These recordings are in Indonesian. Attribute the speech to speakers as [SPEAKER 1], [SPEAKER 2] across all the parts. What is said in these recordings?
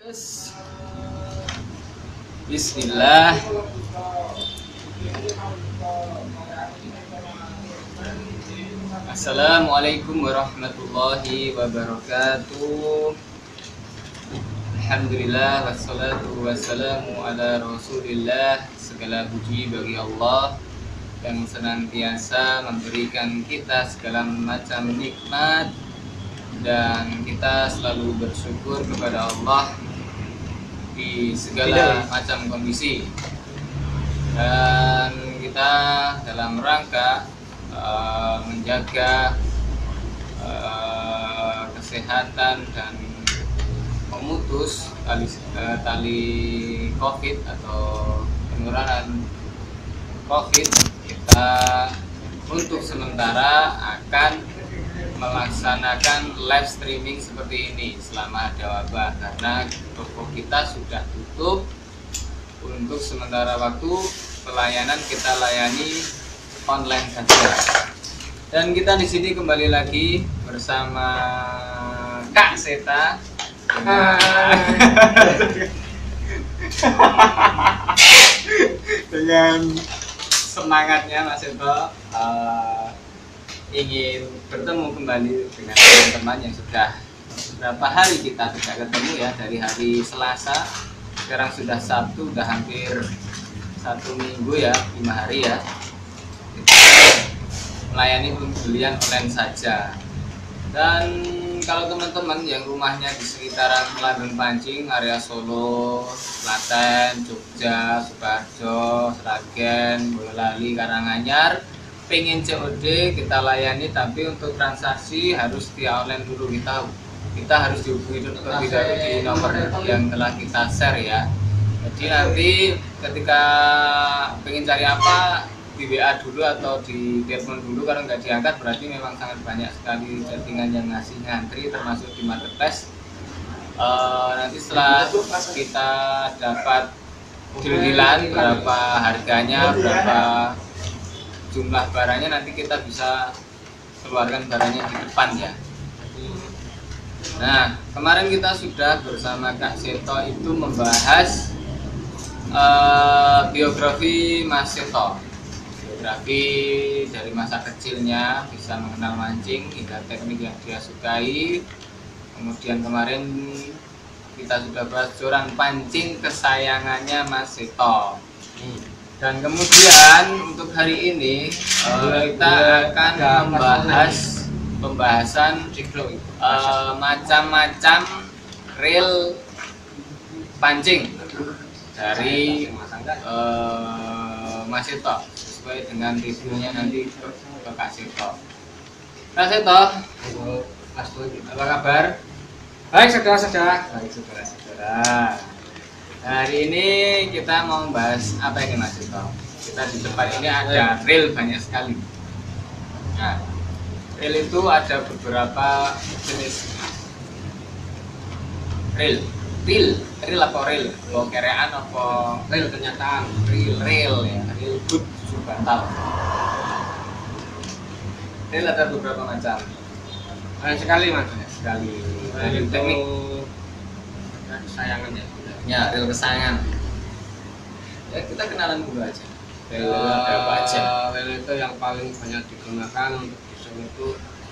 [SPEAKER 1] Yes. Bismillah. Assalamualaikum warahmatullahi wabarakatuh. Alhamdulillah wassalatu wassalamu ala rasulillah. Segala puji bagi Allah yang senantiasa memberikan kita segala macam nikmat, dan kita selalu bersyukur kepada Allah di segala macam kondisi. Dan kita dalam rangka menjaga kesehatan dan memutus tali COVID atau penularan COVID, kita untuk sementara akan melaksanakan live streaming seperti ini selama ada wabah, karena toko kita sudah tutup untuk sementara waktu. Pelayanan kita layani online saja. Dan kita di sini kembali lagi bersama Kak Seta dengan semangatnya Mas Seto ingin bertemu kembali dengan teman-teman yang sudah beberapa hari kita tidak ketemu ya, dari hari Selasa, sekarang sudah Sabtu, udah hampir 1 minggu ya, 5 hari ya, kita melayani pembelian online saja. Dan kalau teman-teman yang rumahnya di sekitaran Ladang Pancing, area Solo, Klaten, Jogja, Sukoharjo, Sragen, Boyolali, Karanganyar, pengen COD kita layani, tapi untuk transaksi harus via online dulu. Kita harus dihubungi terlebih dahulu di nomor yang telah kita share ya. Jadi nanti ketika pengen cari apa, di WA dulu atau di telepon dulu. Kalau nggak diangkat berarti memang sangat banyak sekali chattingan yang ngasih ngantri, termasuk di marketplace. Nanti setelah kita dapat deal-dealan berapa harganya, berapa jumlah barangnya, nanti kita bisa keluarkan barangnya di depan ya. Nah, kemarin kita sudah bersama Kak Seto itu membahas biografi Mas Seto, biografi dari masa kecilnya, bisa mengenal mancing hingga teknik yang dia sukai. Kemudian kemarin kita sudah bahas joran pancing kesayangannya Mas Seto. Dan kemudian untuk hari ini kita akan membahas pembahasan macam-macam reel pancing dari Mas Seto, sesuai dengan reviewnya nanti ke Kak Seto. Kak Seto, apa kabar?
[SPEAKER 2] Baik saudara-saudara.
[SPEAKER 1] Baik saudara-saudara. Hari ini kita mau membahas apa ini Mas Seto? Kita di depan ini ada reel banyak sekali. Nah, reel itu ada beberapa jenis. Reel apa reel? Oh, kerean apa
[SPEAKER 2] Real kenyataan.
[SPEAKER 1] reel ya, reel good bantal. Reel ada beberapa macam.
[SPEAKER 2] Banyak sekali mas.
[SPEAKER 1] Sekali.
[SPEAKER 2] Reel
[SPEAKER 1] Teknik
[SPEAKER 2] kesayangannya.
[SPEAKER 1] ya, reel kesayangan. Ya, kita kenalan dulu aja. Reel ada apa aja?
[SPEAKER 2] Reel itu yang paling banyak digunakan untuk desain itu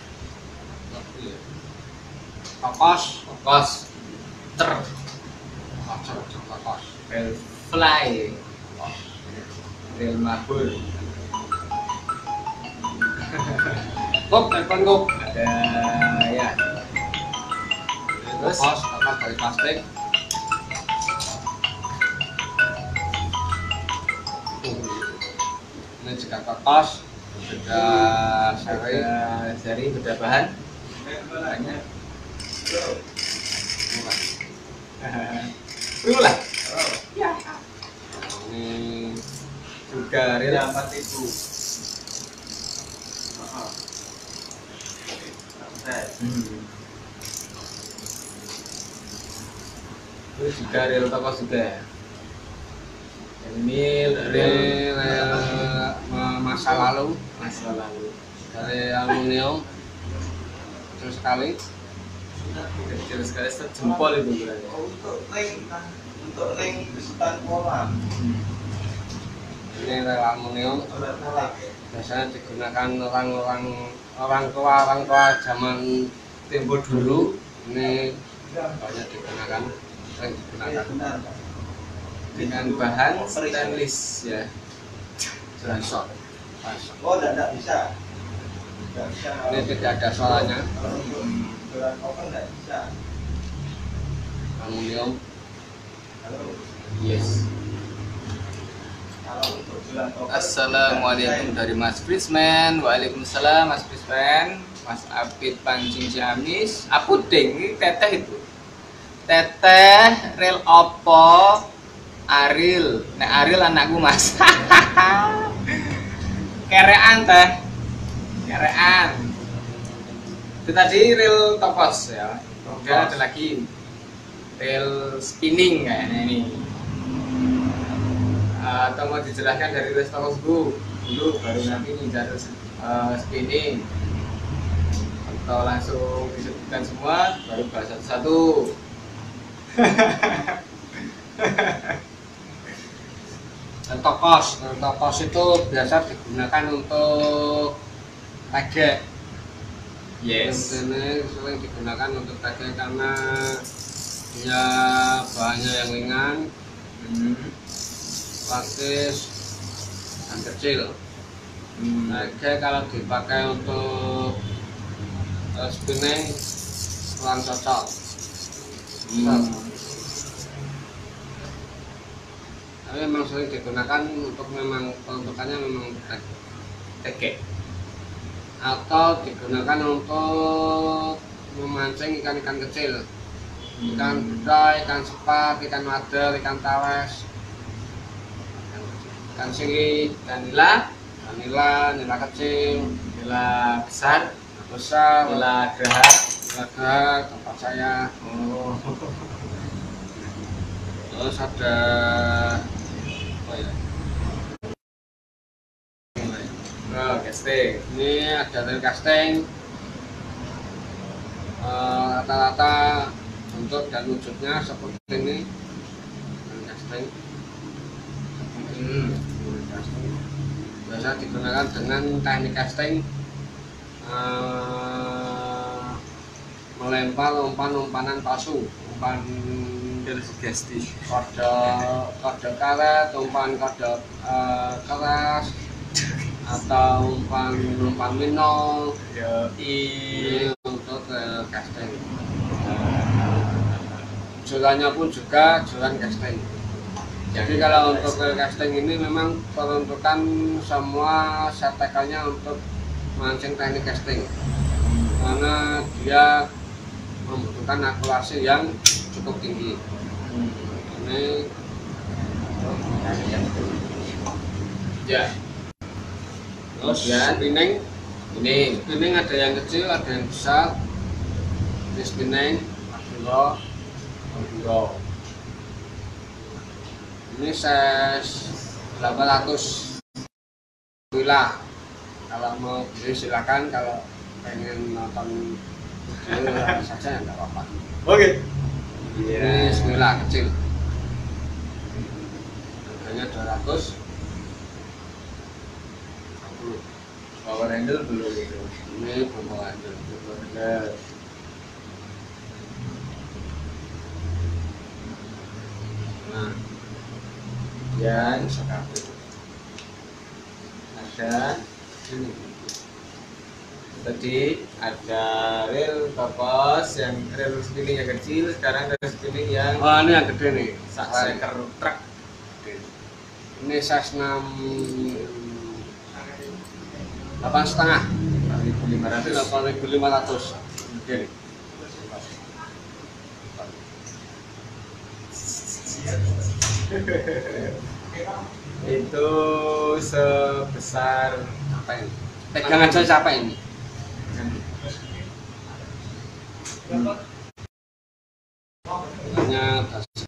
[SPEAKER 2] kokos, kokos,
[SPEAKER 1] reel fly, reel mabur,
[SPEAKER 2] kop, telepon kop,
[SPEAKER 1] ada ya. Terus
[SPEAKER 2] kokos, kokos dari plastik. Ini juga kokos, beda
[SPEAKER 1] seri beda bahan banyak. Lah.
[SPEAKER 2] Ini
[SPEAKER 1] Juga reel
[SPEAKER 2] itu.
[SPEAKER 1] Terus juga reel toko juga ya. Ini reel
[SPEAKER 2] Masa lalu
[SPEAKER 1] masa lalu.
[SPEAKER 2] dari aluminium terus sekali
[SPEAKER 1] kecil sekali, sejempol itu ukurannya.
[SPEAKER 3] Untuk link besutan pola.
[SPEAKER 2] Ini rel aluminium. Biasanya digunakan orang tua zaman tempo dulu. Ini banyak digunakan, sering digunakan
[SPEAKER 1] Dengan bahan stainless ya.
[SPEAKER 2] pasok.
[SPEAKER 3] Oh, tidak bisa. Tidak bisa.
[SPEAKER 2] Ini tidak ada soalnya,
[SPEAKER 3] Kalau untuk gelang oven tidak bisa.
[SPEAKER 2] aluminium.
[SPEAKER 1] Yes.
[SPEAKER 3] Kalau untuk gelang oven.
[SPEAKER 1] Assalamualaikum dari Mas Prisman. Waalaikumsalam Mas Prisman. Mas Apit Pancing Ciamis. Apuding ini teteh itu. Teteh rel opo Aril. Nek Aril anakku Mas. Kerean teh. Kerean. Itu tadi rel topos ya. Kemudian ada lagi rel spinning kayaknya ini. Atau mau dijelaskan dari rel topos dulu baru nanti ngincar spinning, atau langsung disebutkan semua baru bahas satu-satu.
[SPEAKER 2] Tokos itu biasa digunakan untuk tegek.
[SPEAKER 1] Yes.
[SPEAKER 2] Ini sering digunakan untuk tegek karena dia bahannya yang ringan, praktis dan kecil. Tegek kalau dipakai untuk spinning kurang cocok. Tapi memang sering digunakan untuk memang peruntukannya memang untuk
[SPEAKER 1] Tegek.
[SPEAKER 2] atau digunakan untuk memancing ikan-ikan kecil, ikan budai, ikan sepat, ikan wader, ikan tawes, ikan siri,
[SPEAKER 1] Dan nila,
[SPEAKER 2] nila kecil,
[SPEAKER 1] nila besar,
[SPEAKER 2] besar,
[SPEAKER 1] nila gerah.
[SPEAKER 2] laga tempat saya.
[SPEAKER 1] Oh.
[SPEAKER 2] Terus ada apa ya?
[SPEAKER 1] Oh, casting.
[SPEAKER 2] Ini ada rel casting. Rata-rata bentuk dan wujudnya seperti ini. Rel casting. Rel casting. Biasa digunakan dengan teknik casting, melempar umpan-umpanan palsu, umpan
[SPEAKER 1] Sugesti.
[SPEAKER 2] kode karet, umpan kode keras, atau umpan minol. Ini untuk casting. Jualannya pun juga jualan casting. Jadi kalau untuk casting ini memang peruntukan semua setekannya untuk mancing teknik casting, karena dia membutuhkan akurasi yang cukup tinggi. Ini
[SPEAKER 1] Ya.
[SPEAKER 2] terus
[SPEAKER 1] Ya.
[SPEAKER 2] spinning.
[SPEAKER 1] Ini.
[SPEAKER 2] Spinning ada yang kecil, ada yang besar. Ini spinning Abdullah. Ini size 800 wila. Kalau mau beli silakan, kalau pengen nonton video saja ya nggak apa-apa.
[SPEAKER 1] Oke.
[SPEAKER 2] Ini sembilan kecil, harganya 200.
[SPEAKER 1] Power handle belum itu.
[SPEAKER 2] Ini pembawa handle. Nah,
[SPEAKER 1] Dan
[SPEAKER 2] sekali
[SPEAKER 1] ada
[SPEAKER 2] ini.
[SPEAKER 1] tadi ada rel topos yang rel spinning yang kecil, sekarang rel spinning yang
[SPEAKER 2] Oh, ini yang gede nih.
[SPEAKER 1] seker truk.
[SPEAKER 2] Ini size 8,5.
[SPEAKER 1] 8.500.
[SPEAKER 2] 8.500. Oke.
[SPEAKER 1] Itu sebesar
[SPEAKER 2] Apa ini? Pegang aja siapa ini? Hanya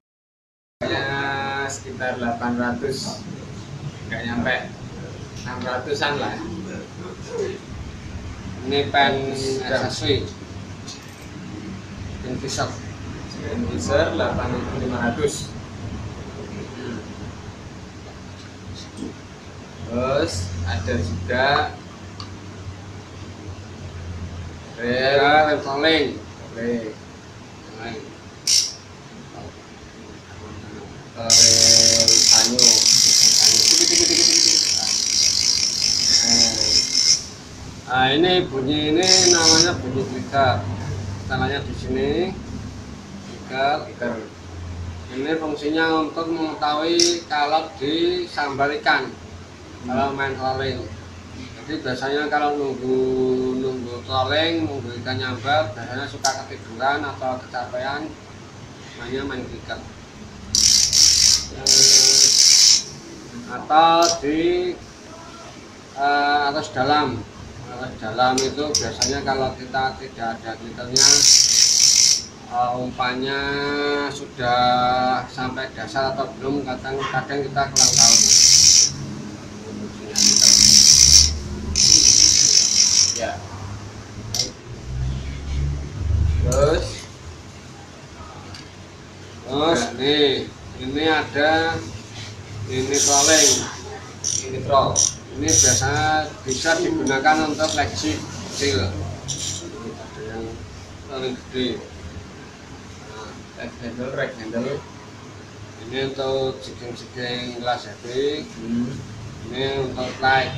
[SPEAKER 1] sekitar 800, nggak nyampe 600-an lah.
[SPEAKER 2] ini pen accessory. Invisor.
[SPEAKER 1] Invisor 8500. Terus ada juga
[SPEAKER 2] Rel trolling.
[SPEAKER 1] rel panyo.
[SPEAKER 2] Nah ini bunyi ini namanya bunyi trigger. Caranya di sini trigger. Ini fungsinya untuk mengetahui kalau disambal ikan, kalau main trolling. Jadi biasanya kalau nunggu trolling, nunggu ikan nyambal, biasanya suka ketiduran atau kecapean, mainnya main trigger. Atau di arus dalam. Arus dalam itu biasanya kalau kita tidak ada triggernya, umpannya sudah sampai dasar atau belum, kadang kita kurang tahu.
[SPEAKER 1] Ya. Terus
[SPEAKER 2] ini ada ini trolling,
[SPEAKER 1] ini troll.
[SPEAKER 2] ini biasanya bisa digunakan untuk legging kecil. Ada yang paling gede,
[SPEAKER 1] Right handle.
[SPEAKER 2] ini untuk jigging gelas heavy, ini untuk light,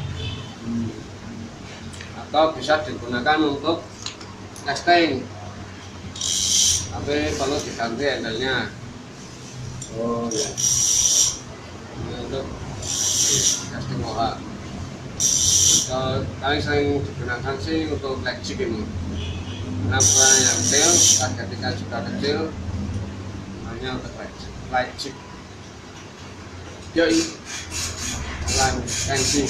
[SPEAKER 2] atau bisa digunakan untuk casting, tapi perlu diganti handle-nya.
[SPEAKER 1] Oh ya.
[SPEAKER 2] Ini untuk casting loha. Kali sering digunakan sih untuk leg jig ini, karena ukurannya yang kecil, target ikan juga kecil, hanya untuk leg jig.
[SPEAKER 1] Yoi.
[SPEAKER 2] Line fencing.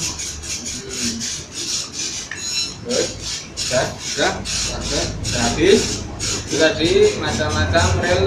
[SPEAKER 1] Terus
[SPEAKER 2] Sudah
[SPEAKER 1] habis. Itu tadi macam-macam rel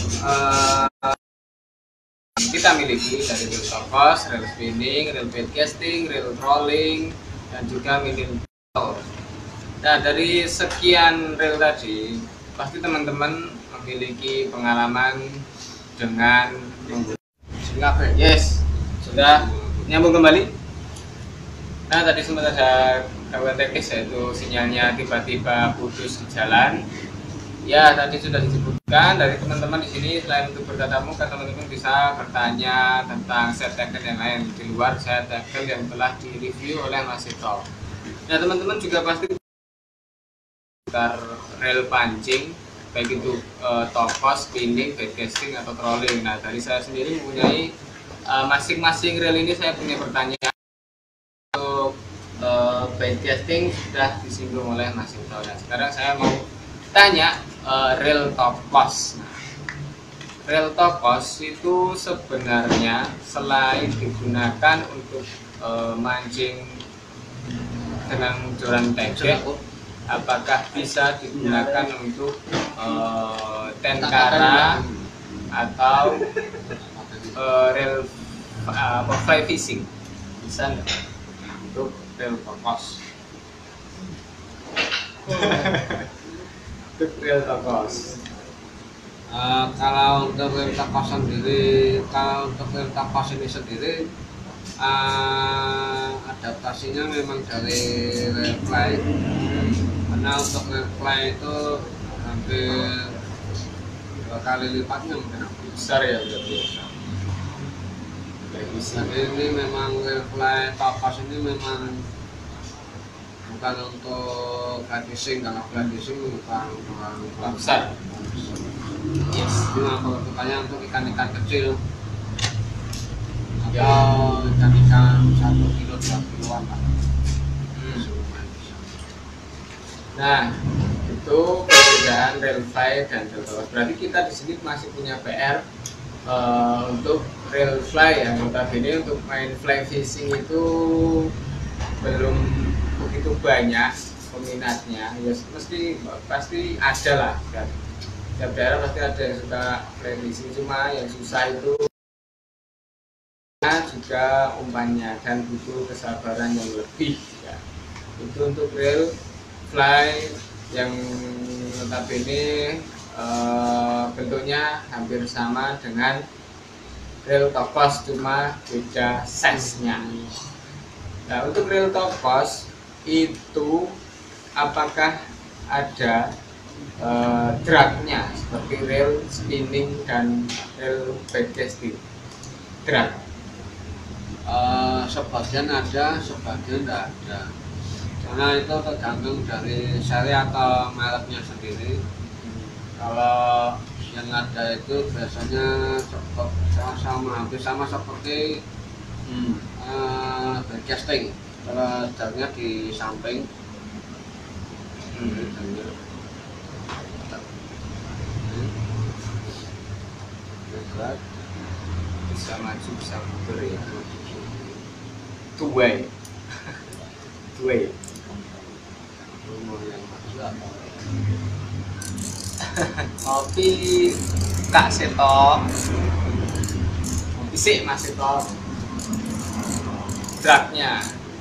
[SPEAKER 1] kita miliki, dari rel topos, rel spinning, rel bait casting, rel trolling, dan juga middle tower. Nah, dari sekian rel tadi, pasti teman-teman memiliki pengalaman dengan menggunakan. Yes, sudah nyambung kembali. Nah, tadi sempat ada gangguan teknis, yaitu sinyalnya tiba-tiba putus di jalan. Ya, tadi sudah disebutkan dari teman-teman di sini, selain untuk bertatap muka, teman-teman bisa bertanya tentang set tackle yang lain di luar set tackle yang telah direview oleh Mas Ito. Nah, teman-teman juga pasti sekitar rel pancing, baik itu topos, spinning, bait casting atau trolling. Nah, dari saya sendiri mempunyai masing-masing rel ini saya punya pertanyaan. Untuk bait casting sudah disinggung oleh Mas Ito. Nah, sekarang saya mau tanya rel topos. Nah, rel topos itu sebenarnya selain digunakan untuk mancing dengan joran tegek, apakah bisa digunakan untuk tenkara atau rel fly fishing? Bisa nggak untuk rel topos? Untuk rel topos.
[SPEAKER 2] Kalau untuk rel topos sendiri, ini sendiri adaptasinya memang dari rel fly, karena untuk rel fly itu hampir 2 kali lipatnya mungkin
[SPEAKER 1] Besar ya berarti.
[SPEAKER 2] Jadi ini memang rel fly topos ini memang bukan untuk fly fishing, karena fly fishing bukan
[SPEAKER 1] besar.
[SPEAKER 2] Yes. Ini peruntukannya untuk ikan-ikan kecil atau ikan-ikan 1 kilo 2 kiloan lah.
[SPEAKER 1] Nah, itu perbedaan rel fly dan rel topos. Berarti kita di sini masih punya PR untuk rel fly ya. Notabene untuk main fly fishing itu belum begitu banyak peminatnya. Ya pasti ada lah. Setiap daerah pasti ada yang suka fly fishing, cuma yang susah itu juga umpannya dan butuh kesabaran yang lebih ya. Itu untuk rel fly yang notabene bentuknya hampir sama dengan rel topos, cuma beda size-nya. Nah, untuk rel topos itu apakah ada drag-nya seperti rel spinning dan rel backcasting? Drag
[SPEAKER 2] sebagian ada, sebagian tidak ada. Karena itu tergantung dari seri atau mereknya sendiri. Kalau yang ada itu biasanya hampir sama seperti backcasting. Kalau jalurnya di samping,
[SPEAKER 1] bisa maju bisa mundur ya, two way. Kopi Kak Seto, kopi sih Mas Seto, dragnya.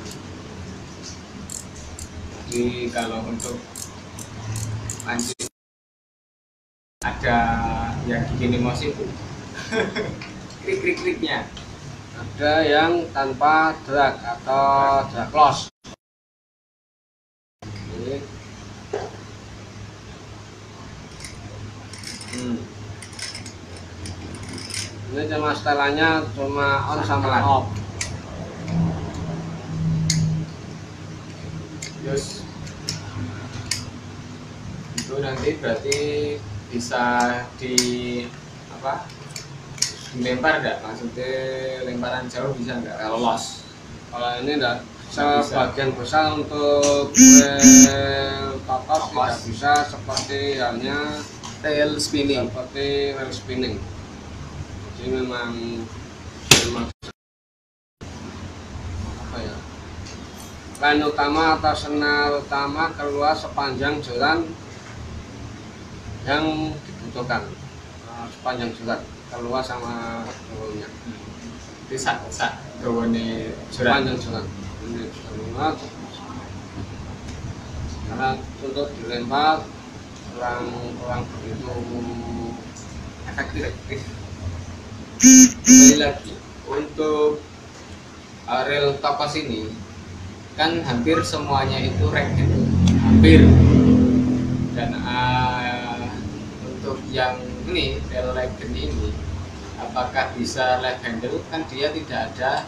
[SPEAKER 1] Jadi kalau untuk lanjut ada yang bikin emosi itu krik-krik-kriknya.
[SPEAKER 2] ada yang tanpa drag atau drag loss. Ini cuma setelannya cuma on sama off.
[SPEAKER 1] Terus itu nanti berarti bisa di apa? Dilempar enggak? Maksudnya lemparan jauh bisa enggak kalau loss?
[SPEAKER 2] Kalau ini enggak, sebagian besar untuk rel topos tidak bisa seperti halnya
[SPEAKER 1] Rel spinning.
[SPEAKER 2] Seperti rel spinning. Jadi memang apa ya? Line utama atau senar utama keluar sepanjang jalan yang dibutuhkan, sepanjang jalan keluar sama turunnya.
[SPEAKER 1] Itu sak dawane
[SPEAKER 2] Sepanjang jalan ini keluar. Karena untuk dilempar kurang begitu
[SPEAKER 1] efektif. Kembali lagi untuk rel topos ini kan hampir semuanya itu ragdoll, hampir. Dan untuk yang ini rel ragdoll ini apakah bisa left handle? Kan dia tidak ada.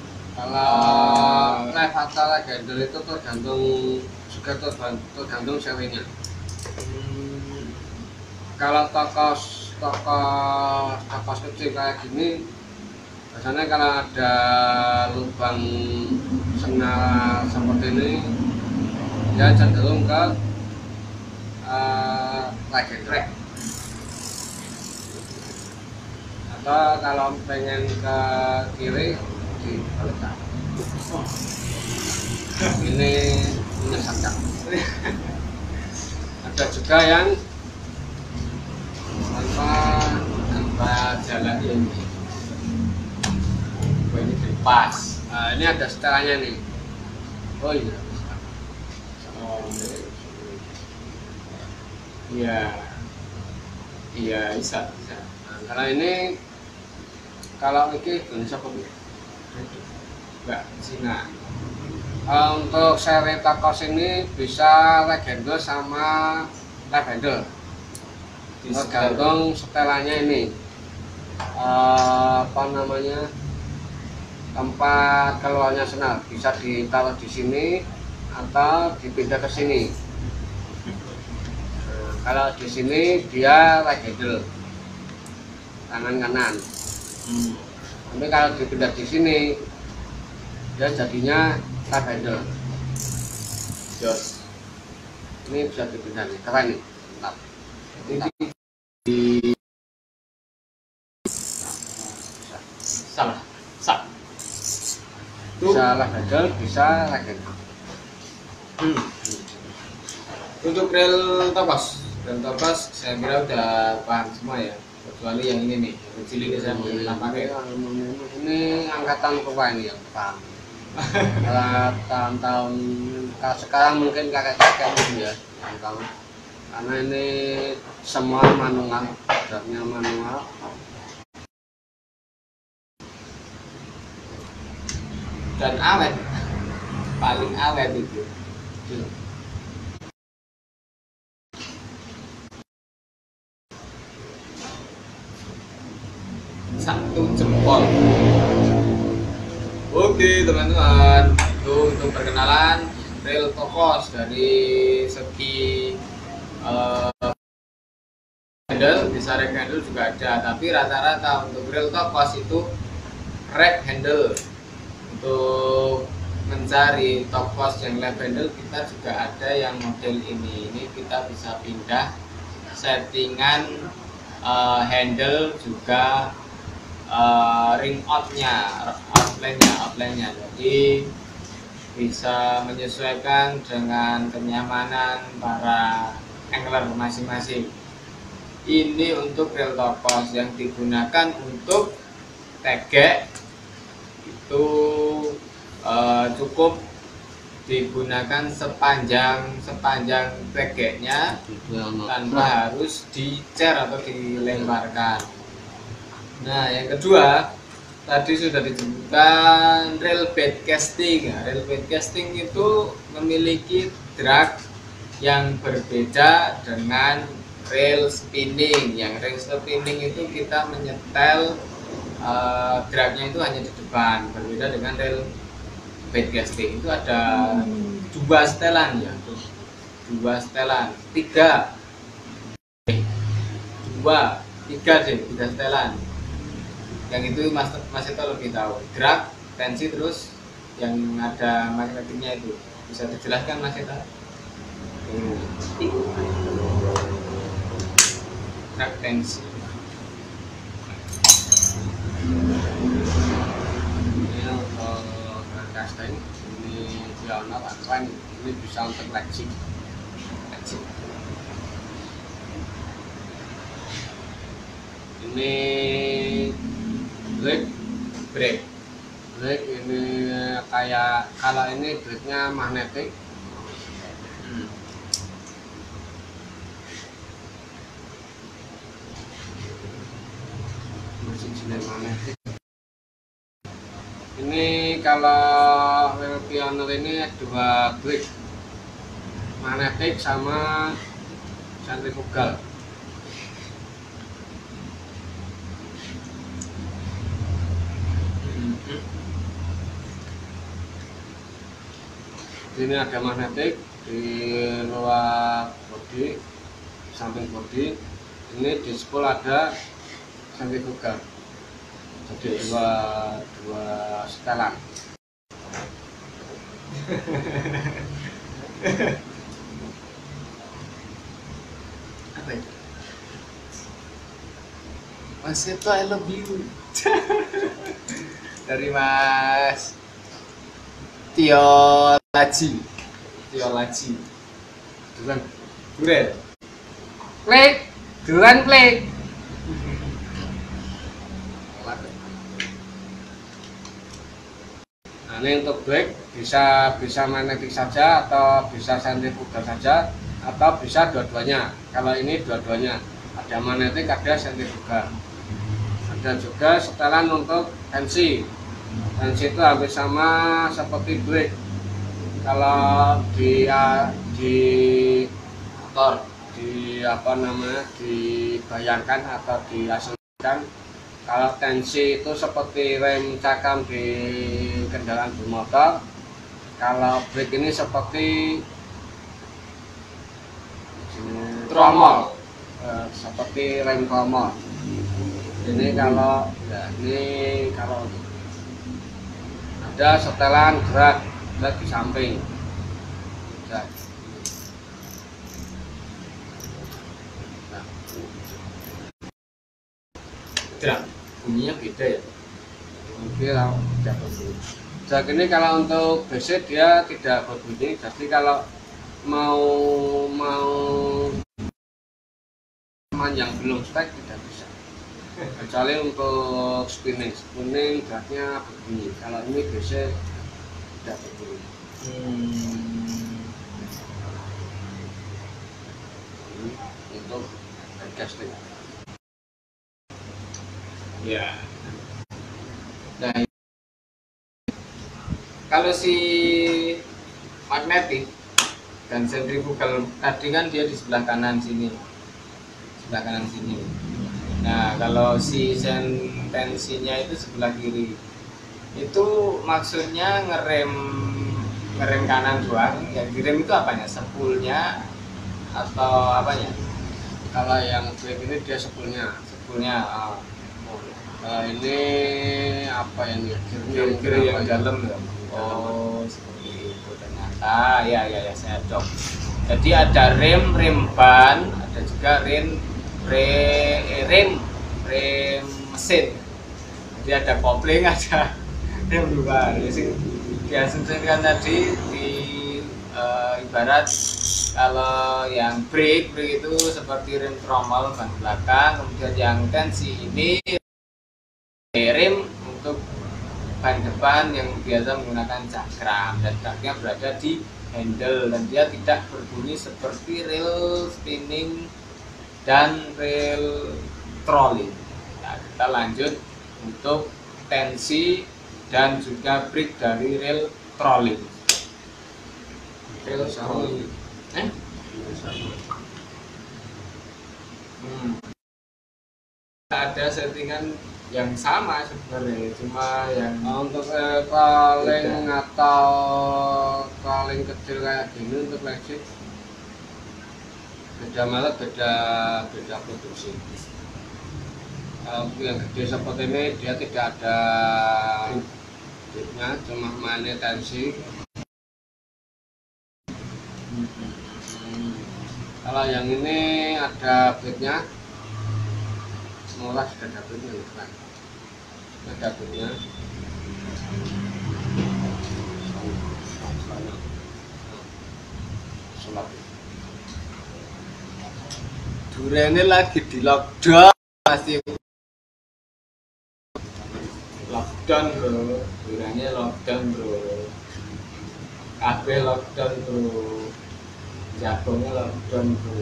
[SPEAKER 2] kalau left atau right handle itu tergantung serinya. Kalau tokos kecil kayak gini, biasanya kalau ada lubang senar seperti ini, dia cenderung ke right handle. Atau kalau pengen ke kiri dibalikkan. Ini menyesatkan. Ada juga yang
[SPEAKER 1] tanpa jalan ini. Ini dilepas.
[SPEAKER 2] Nah, ini ada setelahnya nih. Oh iya.
[SPEAKER 1] Iya. Iya, bisa.
[SPEAKER 2] Nah, kalau ini Indonesia apa ya?
[SPEAKER 1] Enggak, Cina.
[SPEAKER 2] Untuk seri tokos ini bisa right handle sama left handle. Tergantung setelannya ini. Apa namanya? Tempat keluarnya senar bisa ditaruh di sini atau dipindah ke sini. Nah, kalau di sini dia right handle, tangan kanan. Tapi kalau dipindah di sini dia jadinya left handle.
[SPEAKER 1] Jos.
[SPEAKER 2] Ini bisa dipindah nih, keren nih. Mantap.
[SPEAKER 1] Salah.
[SPEAKER 2] Bisa left handle, bisa right handle.
[SPEAKER 1] Untuk rel topos saya kira udah paham semua ya, kecuali yang ini nih, yang kecil ini saya belum pernah pakai.
[SPEAKER 2] Ini angkatan tua ini yang paham. Kalau tahun-tahun kalau sekarang mungkin kakek-kakek gitu ya yang tahu. karena ini semua manual, draknya manual.
[SPEAKER 1] Dan awet, paling awet itu. Satu jempol. Oke teman-teman, itu untuk perkenalan rel Tokos dari segi handle, bisa rack handle juga ada, tapi rata-rata untuk rel Tokos itu rack handle. Untuk mencari Tokos yang lap handle kita juga ada yang model ini kita bisa pindah settingan handle juga ring outline-nya, jadi bisa menyesuaikan dengan kenyamanan para angler masing-masing. Ini untuk rel Tokos yang digunakan untuk tegek itu cukup digunakan sepanjang tegeknya tanpa harus dicer atau dilemparkan. Nah, yang kedua tadi sudah disebutkan reel bed casting. Reel bed casting itu memiliki drag yang berbeda dengan reel spinning. Yang reel spinning itu kita menyetel dragnya itu hanya di depan, berbeda dengan reel bed casting itu ada dua setelan ya, tiga setelan. Yang itu Mas Eto lebih tahu, drag, tensi, terus yang ada magnetiknya itu bisa dijelaskan Mas Eto? Drag, tensi.
[SPEAKER 2] Ini untuk casting, ini Pioneer outline, ini bisa untuk latching. Ini brake ini kayak, kalau ini brake-nya magnetik. Magnetik. Ini kalau reel Pioneer ini dua brake, magnetik sama sentrifugal. Ini ada magnetik di luar bodi, samping bodi. Ini di spool ada sentrifugal. Jadi dua setelan.
[SPEAKER 1] Apa itu? Mas Eto, I love you. Dari Mas Tiolaji. Duran play.
[SPEAKER 2] Nah, ini untuk brake bisa magnetik saja atau bisa sentrifugal saja atau bisa dua-duanya. Kalau ini dua-duanya, ada magnetik, ada sentrifugal. Ada juga setelan untuk tensi. Tensi itu hampir sama seperti brake. Kalau
[SPEAKER 1] Motor.
[SPEAKER 2] dibayangkan atau diasumsikan, kalau tensi itu seperti rem cakram di kendaraan bermotor, kalau brake ini seperti tromol, seperti rem tromol. Ini kalau ada setelan drag di samping.
[SPEAKER 1] Drag, bunyinya beda ya?
[SPEAKER 2] Oke, tidak berbunyi. Drag ini kalau untuk basic dia tidak berbunyi. Jadi kalau mau yang belum spek tidak bisa. Kecuali untuk spinning dragnya berbunyi. Kalau ini basic tidak berbunyi. untuk casting.
[SPEAKER 1] Ya. Nah, kalau si magnetik dan sentrifugal tadi kan dia di sebelah kanan sini, sebelah kanan sini. Nah, kalau si tensinya itu sebelah kiri. Itu maksudnya ngerem kanan doang. Yang direm itu apanya? Sepulnya atau apanya?
[SPEAKER 2] Kalau yang brake ini dia sepulnya.
[SPEAKER 1] Sepulnya.
[SPEAKER 2] Kalau ini apa yang
[SPEAKER 1] Kiri yang dalam ya. Oh, seperti itu ternyata. Ya saya dok. Jadi ada rem ban, ada juga rem mesin. Jadi ada kopling, ada rem juga. Jadi diasumsikan tadi di ibarat kalau yang brake itu seperti rem tromol ban belakang, kemudian yang tensi ini rem untuk ban depan yang biasa menggunakan cakram dan cakramnya berada di handle dan dia tidak berbunyi seperti rel spinning dan rel trolling. Nah, kita lanjut untuk tensi dan juga brake dari rel trolling. Rel trolling. Ada settingan yang sama sebenarnya, cuma yang
[SPEAKER 2] untuk trolling atau trolling kecil kayak gini untuk Lexus beda malah beda produksi. Kalau yang gede seperti ini dia tidak ada brake-nya, cuma mainnya tensi. Kalau yang ini ada brake-nya, semula sudah ada brake-nya kan? Ada brake-nya.
[SPEAKER 1] Durene lagi di lockdown, masih lockdown bro, durene lockdown bro, kabeh lockdown bro, jagongnya lockdown bro.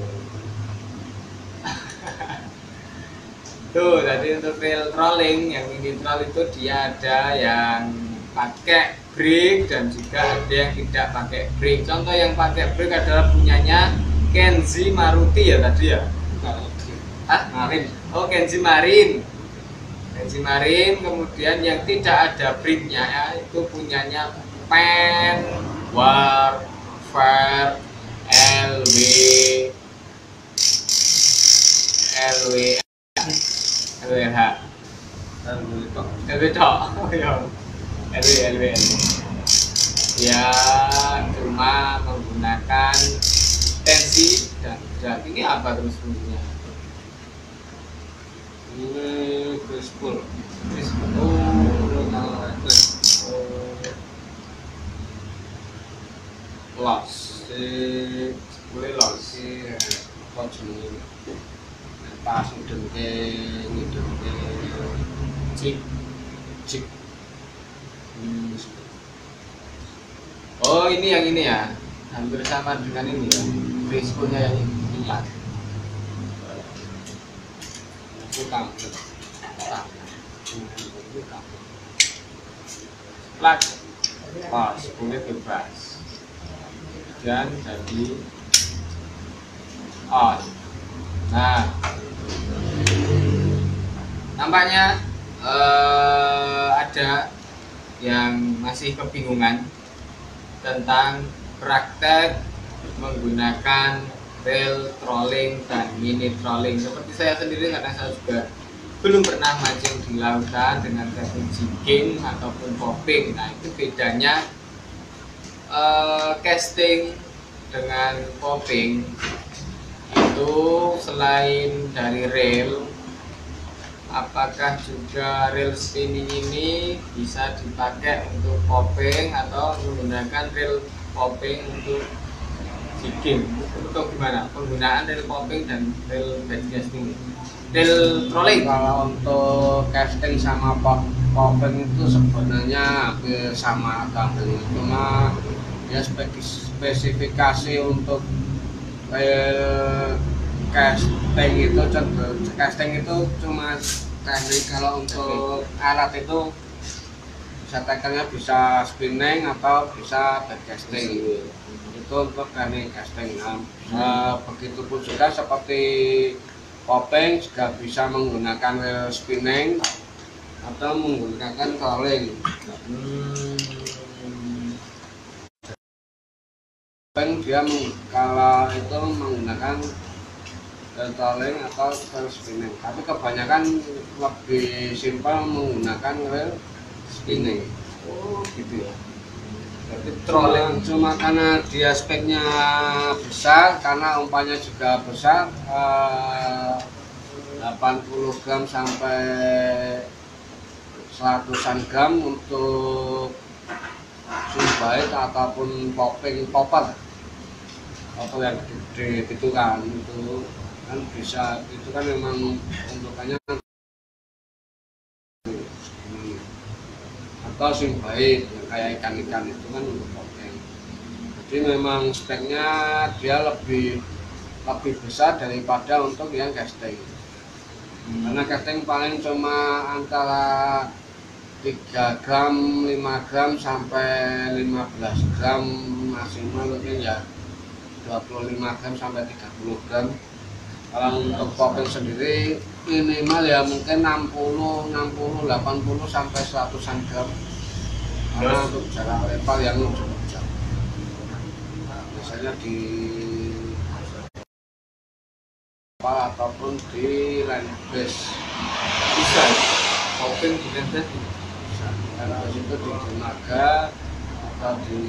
[SPEAKER 1] Tuh tadi untuk rel trolling yang mini troll itu dia ada yang pakai brake dan juga ada yang tidak pakai brake. Contoh yang pakai brake adalah punyanya Kenzi Maruti ya tadi ya. Marin. Oh, Kenzi Marin. Kenzi Marin, kemudian yang tidak ada brake-nya ya, itu punyanya Pen, War, Fair, LW, LWH. LW tok. LW. Ya, cuma menggunakan tensi dan berat. Ini apa terus fungsinya?
[SPEAKER 2] Ini Crispool.
[SPEAKER 1] Loss. Boleh loss.
[SPEAKER 2] Apa jenis? Pas ngidemke cik.
[SPEAKER 1] Oh, ini yang ini ya. Hampir sama dengan ini ya. Crispoolnya yang ini. Plug pas boleh bebas dan jadi on. Nah, nampaknya ada yang masih kebingungan tentang praktek menggunakan rel trolling dan mini trolling. Seperti saya sendiri karena saya juga belum pernah mancing di lautan dengan teknik jigging ataupun popping. Nah, itu bedanya casting dengan popping itu selain dari rel, apakah juga rel spinning ini bisa dipakai untuk popping atau menggunakan rel popping untuk jigging atau gimana penggunaan rel popping dan rel bed casting, rel trolling?
[SPEAKER 2] Kalau untuk casting sama popping itu sebenarnya hampir sama gambarnya, cuma ya spesifikasi untuk rel casting itu cuma teknik. Kalau untuk alat itu bisa tackle-nya bisa spinning atau bisa back casting. Itu untuk teknik casting. Begitupun juga seperti popping juga bisa menggunakan wheel spinning atau menggunakan trolling. Dia kalau itu menggunakan trolling atau wheel spinning, tapi kebanyakan lebih simpel menggunakan wheel spinning.
[SPEAKER 1] Oh gitu ya. Tapi
[SPEAKER 2] Trolling cuma karena dia speknya besar, karena umpannya juga besar, 80 gram sampai 100-an gram untuk swing bait ataupun popper atau yang gede itu kan bisa, itu kan memang untukannya atau swing bait yang kayak ikan-ikan itu kan untuk popping. Jadi memang speknya dia lebih besar daripada untuk yang casting. Karena casting paling cuma antara 3 gram, 5 gram sampai 15 gram maksimal, mungkin ya 25 gram sampai 30 gram. Kalau untuk popping sendiri minimal ya mungkin 60, 80 sampai 100-an gram. Karena untuk jarak lebar yang cukup jauh, biasanya di kapal ataupun di land base
[SPEAKER 1] bisa popping di lantai.
[SPEAKER 2] bisa. Karena itu di dermaga atau di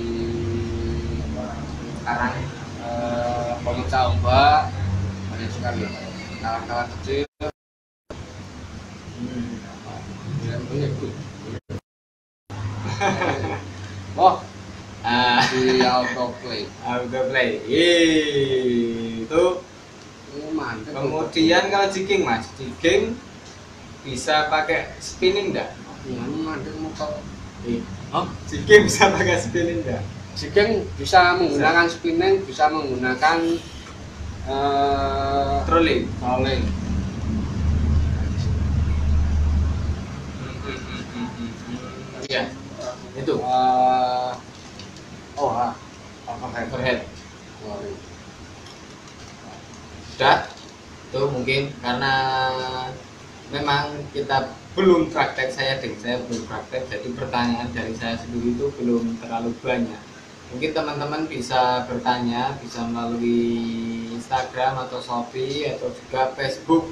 [SPEAKER 2] karang pemeca ombak banyak sekali karang-karang kecil. Oh, di autoplay.
[SPEAKER 1] Itu
[SPEAKER 2] Mantap.
[SPEAKER 1] kemudian kalau jigging mas, jigging bisa pakai spinning enggak?
[SPEAKER 2] Ya, mantap motor.
[SPEAKER 1] Oh, jigging bisa pakai spinning enggak?
[SPEAKER 2] Jigging bisa menggunakan spinning, bisa menggunakan
[SPEAKER 1] Trolling. Iya, itu overhead. Sudah, itu mungkin karena memang kita belum praktek, saya belum praktek, jadi pertanyaan dari saya sendiri itu belum terlalu banyak. Mungkin teman-teman bisa bertanya, bisa melalui Instagram atau Shopee atau juga Facebook.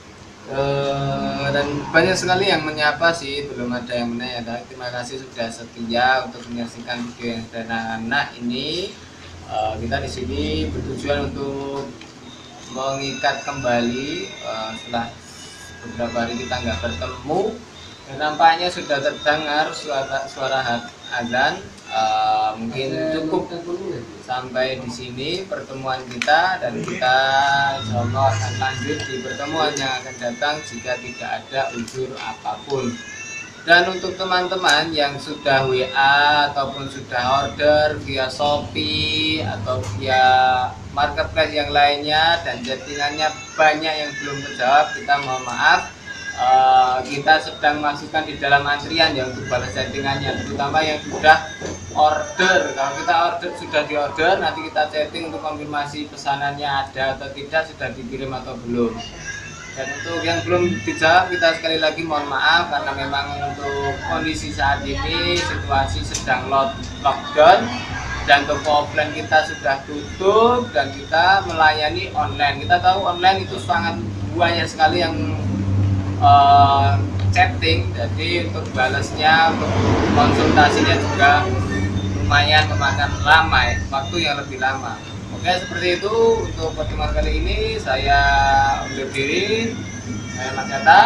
[SPEAKER 1] Dan banyak sekali yang menyapa sih, belum ada yang menanya. Terima kasih sudah setia untuk menyaksikan video yang sederhana ini. Kita di sini bertujuan untuk mengikat kembali setelah beberapa hari kita nggak bertemu, dan nampaknya sudah terdengar suara azan. Mungkin cukup sampai di sini pertemuan kita, dan kita insyaallah akan lanjut di pertemuan yang akan datang jika tidak ada unsur apapun. Dan untuk teman-teman yang sudah WA ataupun sudah order via Shopee atau via marketplace yang lainnya dan chattingannya banyak yang belum terjawab, kita mohon maaf. Kita sedang masukkan di dalam antrian ya untuk balas chattingannya, terutama yang sudah order. Kalau kita sudah di order, nanti kita chatting untuk konfirmasi pesanannya ada atau tidak, sudah dikirim atau belum. Dan untuk yang belum dijawab, kita sekali lagi mohon maaf, karena memang untuk kondisi saat ini situasi sedang lockdown dan toko offline kita sudah tutup dan kita melayani online. Kita tahu online itu sangat banyak sekali yang chatting, jadi untuk balasnya, untuk konsultasinya juga lumayan memakan lama ya, waktu yang lebih lama. Oke, seperti itu untuk pertemuan kali ini. Saya undur diri. Saya Mas Yata.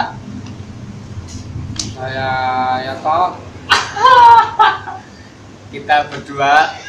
[SPEAKER 2] Saya Yato.
[SPEAKER 1] Kita berdua